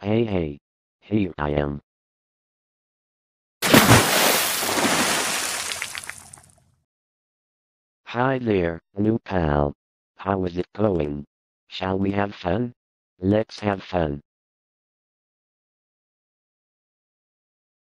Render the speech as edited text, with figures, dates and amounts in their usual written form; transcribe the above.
Hey, here I am. Hi there, new pal. How is it going? Shall we have fun? Let's have fun.